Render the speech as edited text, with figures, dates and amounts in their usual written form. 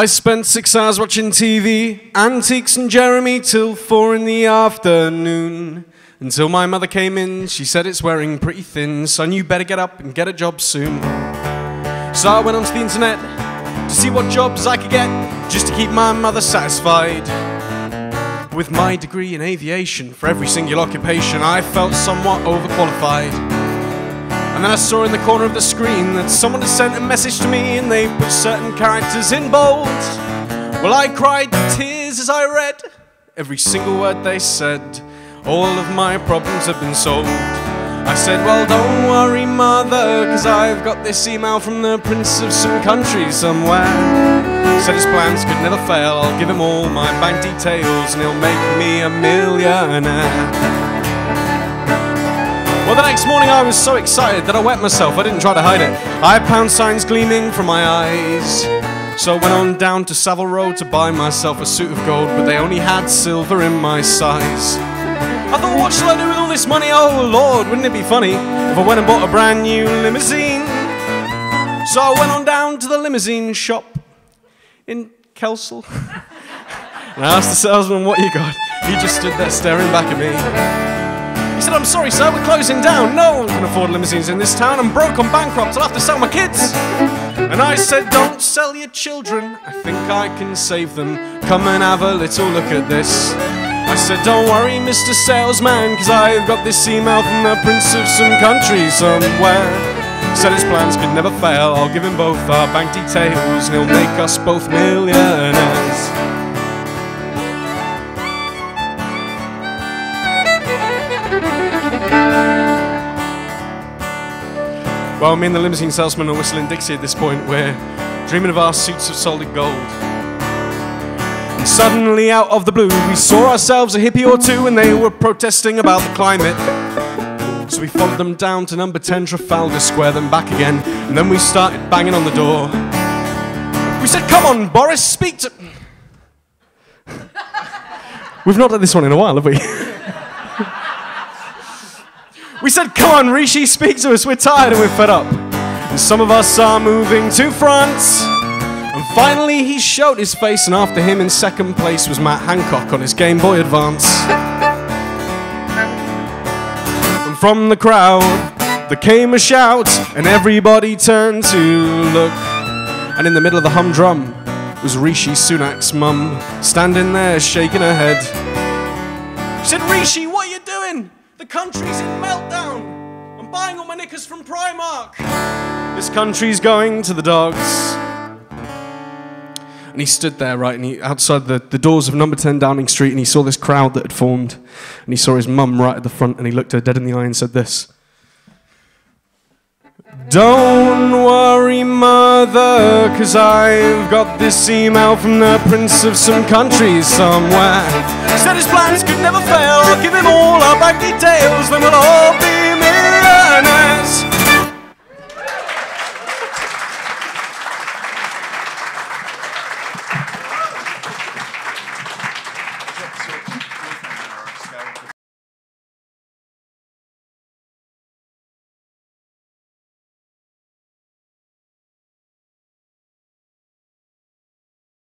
I spent 6 hours watching TV, Antiques and Jeremy till 4 in the afternoon. Until my mother came in, she said it's wearing pretty thin, son, you better get up and get a job soon. So I went onto the internet to see what jobs I could get, just to keep my mother satisfied. With my degree in aviation, for every single occupation, I felt somewhat overqualified. And then I saw in the corner of the screen that someone had sent a message to me, and they put certain characters in bold. Well, I cried tears as I read every single word they said. All of my problems have been solved. I said, well, don't worry, mother, cause I've got this email from the prince of some country somewhere. Said his plans could never fail, I'll give him all my bank details and he'll make me a millionaire. Well, the next morning I was so excited that I wet myself, I didn't try to hide it. I had pound signs gleaming from my eyes. So I went on down to Savile Row to buy myself a suit of gold, but they only had silver in my size. I thought, what shall I do with all this money? Oh Lord, wouldn't it be funny if I went and bought a brand new limousine? So I went on down to the limousine shop in Kelsall. And I asked the salesman, what you got? He just stood there staring back at me. He said, I'm sorry sir, we're closing down. No one can afford limousines in this town. I'm broke, I'm bankrupt, I'll have to sell my kids. And I said, don't sell your children, I think I can save them. Come and have a little look at this. I said, don't worry, Mr. Salesman, cause I've got this email from the prince of some country somewhere. Said his plans could never fail, I'll give him both our bank details and he'll make us both millionaires. Well, me and the limousine salesman are whistling Dixie at this point. We're dreaming of our suits of solid gold. And suddenly, out of the blue, we saw ourselves a hippie or two, and they were protesting about the climate. So we followed them down to number 10 Trafalgar Square, then back again, and then we started banging on the door. We said, come on, Boris, speak to... We've not done this one in a while, have we? We said, come on, Rishi, speak to us, we're tired and we're fed up. And some of us are moving to France. And finally he showed his face, and after him in second place was Matt Hancock on his Game Boy Advance. And from the crowd there came a shout, and everybody turned to look. And in the middle of the humdrum was Rishi Sunak's mum, standing there shaking her head. She said, Rishi, what are you doing? The country's in meltdown. I'm buying all my knickers from Primark. This country's going to the dogs. And he stood there, right, and he outside the doors of number 10 Downing Street, and he saw this crowd that had formed, and he saw his mum right at the front, and he looked her dead in the eye and said this. Don't worry, mother, cause I've got this email from the prince of some country somewhere. Said his plans could never fail, I'll give him all our bank details, then we'll all